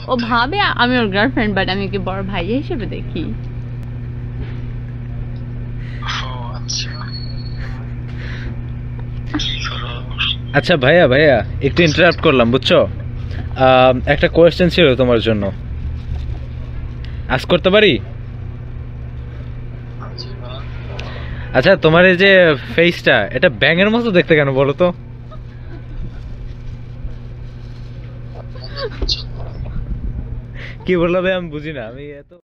ও ভাবে আমি ওর girlfriend, but আমি ওকে বড় ভাই হিসেবে দেখি। আচ্ছা ভাইয়া ভাইয়া একটু ইন্টারাপ্ট করলাম বুঝছো, একটা কোয়েশ্চেন ছিল তোমার জন্য, আজ করতে পারি? আচ্ছা তোমার এই যে ফেসটা, এটা ব্যাঙের মতো দেখতে কেন বলো তো? কি বললো ভাই, আমি বুঝি না, আমি এত